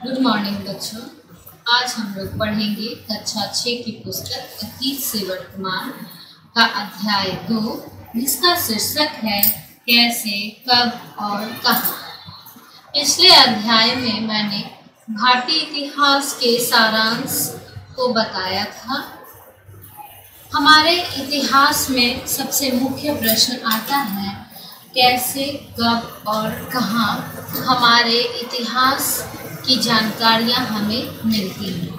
Good morning बच्चों। आज हम लोग पढ़ेंगे कक्षा 6 की पुस्तक अतीत से वर्तमान का अध्याय 2, जिसका शीर्षक है कैसे, कब और कहाँ। पिछले अध्याय में मैंने भारतीय इतिहास के सारांश को बताया था। हमारे इतिहास में सबसे मुख्य प्रश्न आता है कैसे, कब और कहाँ हमारे इतिहास की जानकारियाँ हमें मिलती हैं।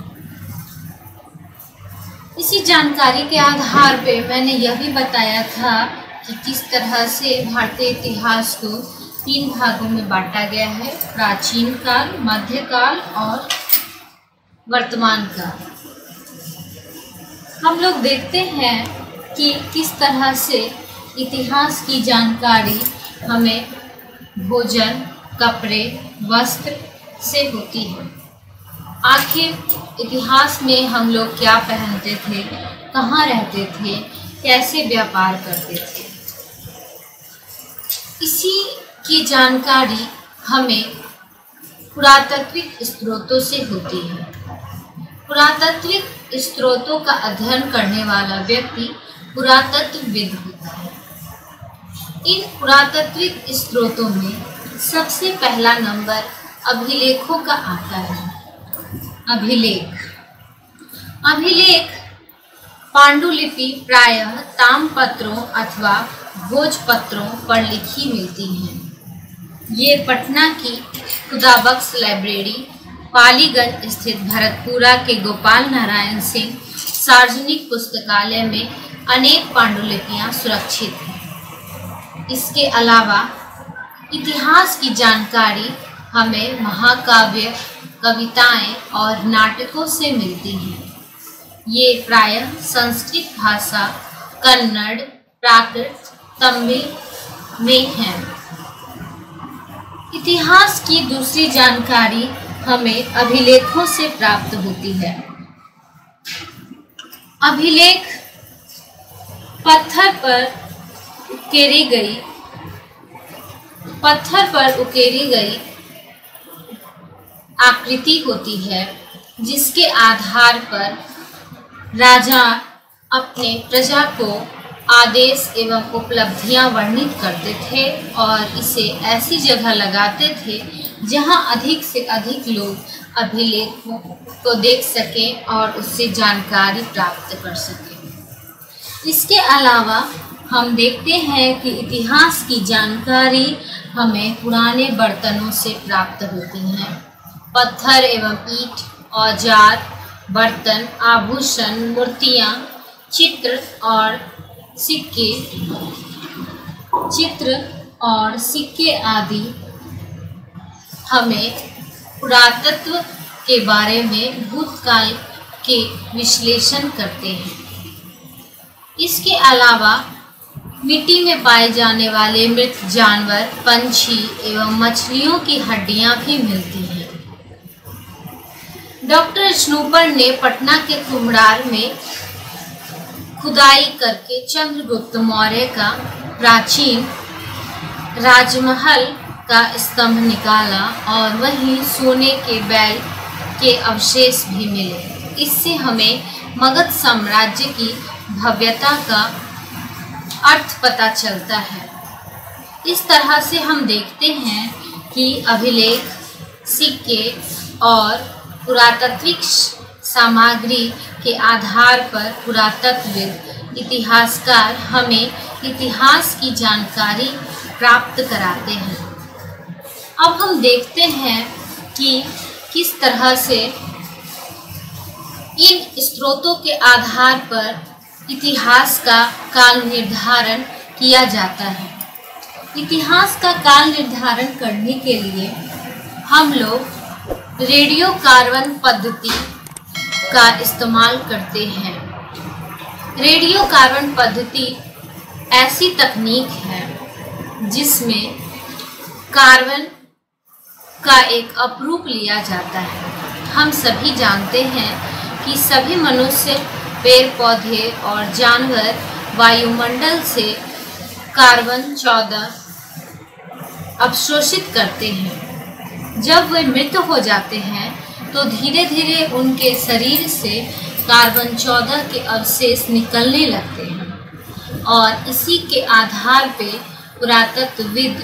इसी जानकारी के आधार पे मैंने यह भी बताया था कि किस तरह से भारतीय इतिहास को 3 भागों में बांटा गया है: प्राचीन काल, मध्यकाल और वर्तमान काल। हम लोग देखते हैं कि किस तरह से इतिहास की जानकारी हमें भोजन, कपड़े, वस्त्र से होती है। आखिर इतिहास में हम लोग क्या पहनते थे, कहाँ रहते थे, कैसे व्यापार करते थे, इसी की जानकारी हमें पुरातात्विक स्रोतों से होती है। पुरातात्विक स्रोतों का अध्ययन करने वाला व्यक्ति पुरातत्वविद होता है। इन पुरातात्विक स्रोतों में सबसे पहला नंबर अभिलेखों का आता है। अभिलेख पांडुलिपि प्रायः ताम्रपत्रों अथवा भोजपत्रों पर लिखी मिलती हैं। ये पटना की खुदाबख्श लाइब्रेरी, पालीगंज स्थित भरतपुरा के गोपाल नारायण सिंह सार्वजनिक पुस्तकालय में अनेक पांडुलिपियां सुरक्षित हैं। इसके अलावा इतिहास की जानकारी हमें महाकाव्य, कविताएं और नाटकों से मिलती हैं। ये प्रायः संस्कृत भाषा, कन्नड़, प्राकृत, तमिल में हैं। इतिहास की दूसरी जानकारी हमें अभिलेखों से प्राप्त होती है। अभिलेख पत्थर पर उकेरी गई आकृति होती है, जिसके आधार पर राजा अपने प्रजा को आदेश एवं उपलब्धियां वर्णित करते थे और इसे ऐसी जगह लगाते थे जहां अधिक से अधिक लोग अभिलेखों को देख सकें और उससे जानकारी प्राप्त कर सकें। इसके अलावा हम देखते हैं कि इतिहास की जानकारी हमें पुराने बर्तनों से प्राप्त होती हैं। पत्थर एवं ईंट, औजार, बर्तन, आभूषण, मूर्तियाँ, चित्र और सिक्के आदि हमें पुरातत्व के बारे में भूतकाल के विश्लेषण करते हैं। इसके अलावा मिट्टी में पाए जाने वाले मृत जानवर, पंछी एवं मछलियों की हड्डियां भी मिलती हैं। डॉक्टर स्नूपर ने पटना के कुम्हरार में खुदाई करके चंद्रगुप्त मौर्य का प्राचीन राजमहल का स्तंभ निकाला और वहीं सोने के बैल के अवशेष भी मिले। इससे हमें मगध साम्राज्य की भव्यता का अर्थ पता चलता है। इस तरह से हम देखते हैं कि अभिलेख, सिक्के और पुरातात्विक सामग्री के आधार पर पुरातत्वविद, इतिहासकार हमें इतिहास की जानकारी प्राप्त कराते हैं। अब हम देखते हैं कि किस तरह से इन स्रोतों के आधार पर इतिहास का काल निर्धारण किया जाता है। इतिहास का काल निर्धारण करने के लिए हम लोग रेडियो कार्बन पद्धति का इस्तेमाल करते हैं। रेडियो कार्बन पद्धति ऐसी तकनीक है जिसमें कार्बन का एक अपरूप लिया जाता है। हम सभी जानते हैं कि सभी मनुष्य, पेड़ पौधे और जानवर वायुमंडल से कार्बन 14 अवशोषित करते हैं। जब वे मृत हो जाते हैं तो धीरे धीरे उनके शरीर से कार्बन 14 के अवशेष निकलने लगते हैं और इसी के आधार पे पुरातत्वविद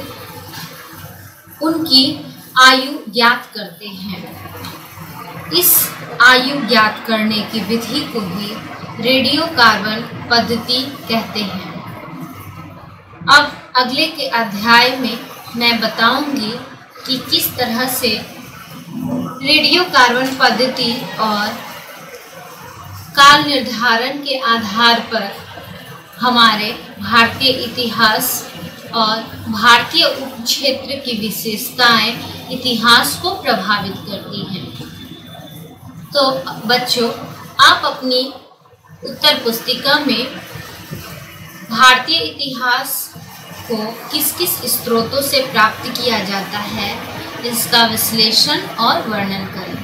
उनकी आयु ज्ञात करते हैं। इस आयु ज्ञात करने की विधि को ही रेडियो कार्बन पद्धति कहते हैं। अब अगले के अध्याय में मैं बताऊंगी कि किस तरह से रेडियो कार्बन पद्धति और काल निर्धारण के आधार पर हमारे भारतीय इतिहास और भारतीय उपक्षेत्र की विशेषताएं इतिहास को प्रभावित करती हैं। तो बच्चों, आप अपनी उत्तर पुस्तिका में भारतीय इतिहास को किस किस स्रोतों से प्राप्त किया जाता है, इसका विश्लेषण और वर्णन करें।